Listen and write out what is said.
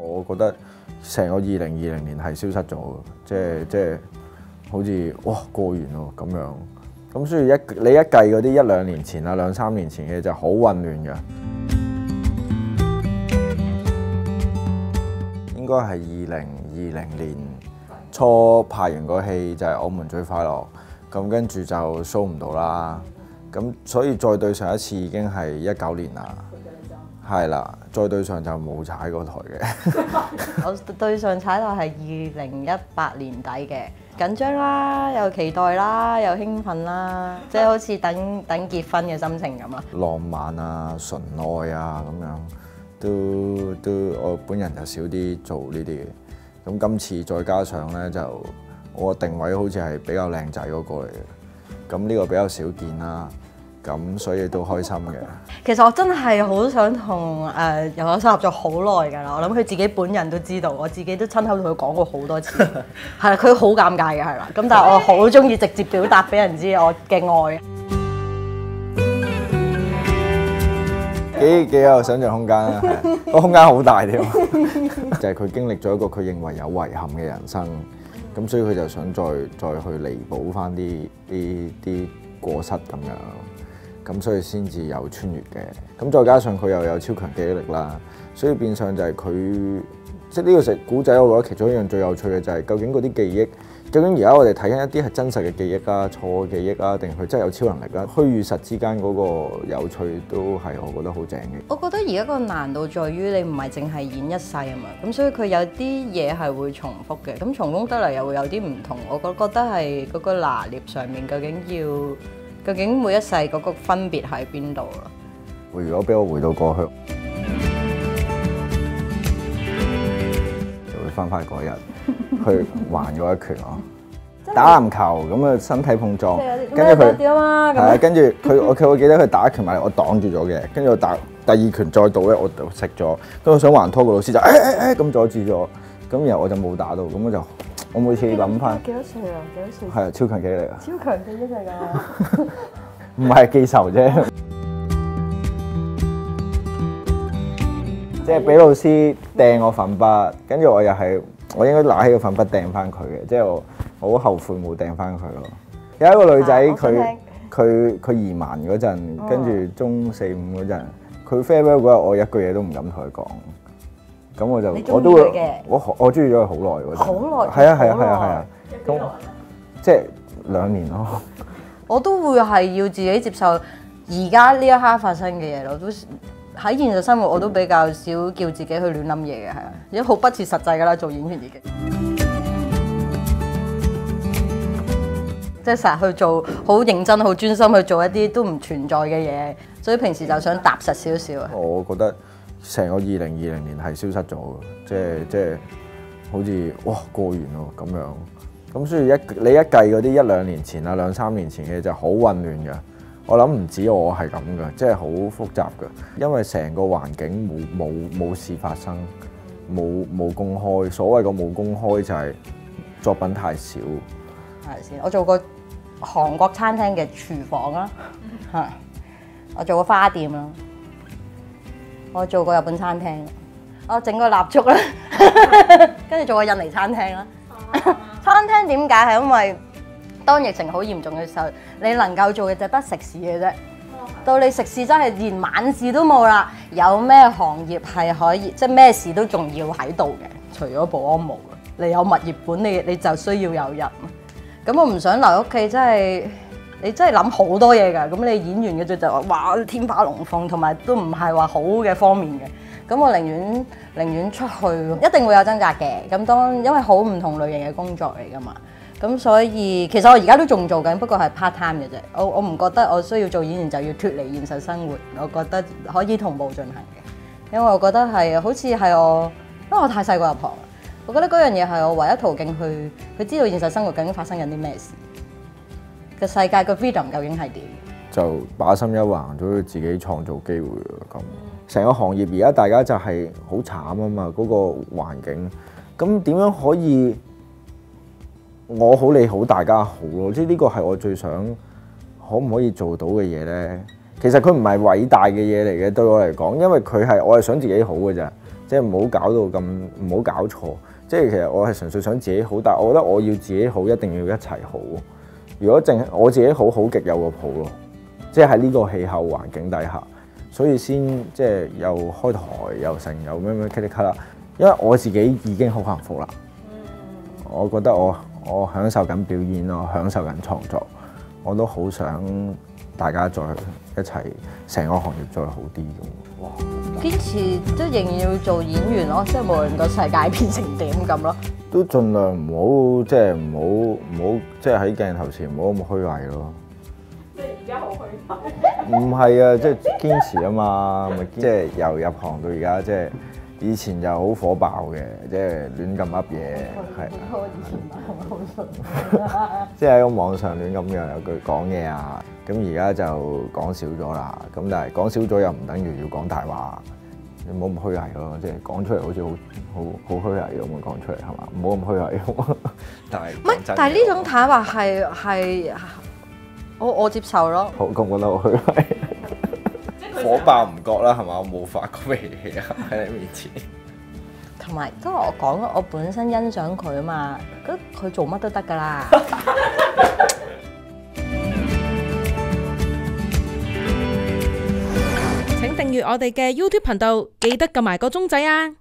我覺得成個2020年係消失咗嘅，即係好似哇過完咯咁樣。咁所以你一計嗰啲1-2年前啊、2-3年前嘅就好混亂嘅。應該係2020年初拍完個戲就係《我們最快樂》，咁跟住就 show 唔到啦。咁所以再對上一次已經係19年啦。係啦，再對上就冇踩過台嘅。 我對上踩台係2018年底嘅，緊張啦，又期待啦，又興奮啦，即係好似等結婚嘅心情咁啊！ 浪漫啊、純愛啊咁樣，都我本人就少啲做呢啲嘅。咁今次再加上咧，就我個定位好似係比較靚仔嗰個嚟嘅，咁呢個比較少見啦。咁所以都開心嘅。 其實我真係好想同游學生合作好耐㗎啦，我諗佢自己本人都知道，我自己都親口同佢講過好多次。係啦，佢好尷尬嘅係啦，咁但係我好中意直接表達俾人知我嘅愛。 幾有想像空間啊！個空間好大添，就係佢經歷咗一個佢認為有遺憾嘅人生，咁所以佢就想再去彌補翻啲過失咁樣，咁所以先至有穿越嘅。咁再加上佢又有超強記憶力啦，所以變相就係佢即係呢個古仔，我覺得其中一樣最有趣嘅就係究竟嗰啲記憶，究竟而家我哋睇緊一啲係真實嘅記憶啊、錯嘅記憶啊，定佢真係有超能力啊？虛與實之間嗰個有趣都係我覺得好正嘅。 我覺得而家個難度在於你唔係淨係演一世啊嘛，咁所以佢有啲嘢係會重複嘅，咁重複得嚟又會有啲唔同。我覺得係嗰個拿捏上面究竟每一世嗰個分別喺邊度咯？ 如果俾我回到過去，就會翻返嗰日去還嗰一拳咯。打籃球咁啊，身體碰撞，跟住佢係啊，跟住我記得佢打一拳埋嚟，我擋住咗嘅，跟住我打第二拳再到咧，我就食咗。跟住我想還拖，個老師就咁阻止咗，咁然後我就冇打到，咁我每次諗翻幾多歲啊？幾多歲？ 係啊，超強記憶力啊！ 超強記憶力㗎， 唔係記仇啫，即係俾老師掟我粉筆，跟住我應該拿起個粉筆掟翻佢嘅，即係我好後悔冇掟翻佢咯。有一個女仔佢移民嗰陣，跟住中4、5嗰陣，佢 farewell 嗰日，我一句嘢都唔敢同佢講。咁我都會，我中意咗佢好耐嗰陣。好耐。係啊。咁即係2年咯。 我都會係要自己接受而家呢一刻發生嘅嘢咯。都喺現實生活我都比較少叫自己去亂諗嘢嘅，係啊，而家好不切實際㗎啦，做演員已經。即係成日去做好認真、好專心去做一啲都唔存在嘅嘢，所以平時就想踏實少少啊。 我覺得成個2020年係消失咗嘅，即係好似哇過完咯咁樣。咁所以你一計嗰啲1-2年前啊、2-3年前嘅就好混亂嘅。我諗唔止我係咁嘅，即係好複雜嘅，因為成個環境冇事發生，冇公開。所謂個冇公開就係作品太少。 係先，我做過韓國餐廳嘅廚房啦，係，我做過花店啦，我做過日本餐廳，我整過蠟燭啦，跟住做過印尼餐廳啦。餐廳點解係因為當疫情好嚴重嘅時候，你能夠做嘅就係得食肆嘅啫。到你食肆真係連晚市都冇啦，有咩行業係可以即係咩事都仲要喺度嘅？除咗保安冇嘅，你有物業管理，你就需要有人。咁我唔想留屋企，你真係諗好多嘢㗎。咁你演員嘅啫就話哇天花龍鳳，同埋都唔係話好嘅方面嘅。咁我寧願出去，一定會有掙扎嘅。咁因為好唔同類型嘅工作嚟㗎嘛。咁所以其實我而家都仲做緊，不過係 part time 嘅啫。我唔覺得我需要做演員就要脫離現實生活。我覺得可以同步進行嘅，因為我覺得係好似係因為我太細個入行。我覺得嗰樣嘢係我唯一途徑去知道現實生活究竟發生緊啲咩事，個世界個 freedom 究竟係點？ 就把心一橫，都要自己創造機會咁。成個行業而家大家就係好慘啊嘛，嗰個環境。咁點樣可以我好你好大家好咯？即係呢個係我最想可唔可以做到嘅嘢咧？其實佢唔係偉大嘅嘢嚟嘅，對我嚟講，因為我係想自己好嘅咋。 即係唔好搞到咁，唔好搞錯。即係其實我係純粹想自己好，但係我覺得我要自己好，一定要一齊好。如果淨係我自己好，好極有個譜咯。即係喺呢個氣候環境底下，所以先即係又開台又成又咩咩噼里咔啦。因為我自己已經好幸福啦。我覺得我享受緊表演咯，享受緊創作，我都好想大家再一齊成個行業再好啲咁。哇！ 堅持即係仍然要做演員咯，即係無論個世界變成點咁咯。 都盡量唔好即係唔好即係喺鏡頭前唔好咁虛偽咯。 即係而家好虛偽。 唔係啊，即係堅持啊嘛，咪即係由入行到而家，即係以前就好火爆嘅，即係亂咁噏嘢，係。 以前唔係好順。 即係喺個網上亂咁樣有句講嘢啊，咁而家就講少咗啦。咁但係講少咗又唔等於要講大話，你唔好咁虛偽咯。即係講出嚟好似好虛偽咁樣講出嚟係嘛？唔好咁虛偽。但係唔係，但係呢種坦白係我接受咯。 好，覺唔覺得好虛偽？火爆唔覺啦，係嘛？我冇發過脾氣啊，喺你面前。 同埋都係我講咯，我本身欣賞佢啊嘛，咁佢做乜都得㗎啦。 請訂閱我哋嘅 YouTube 頻道，記得撳埋個鐘仔啊！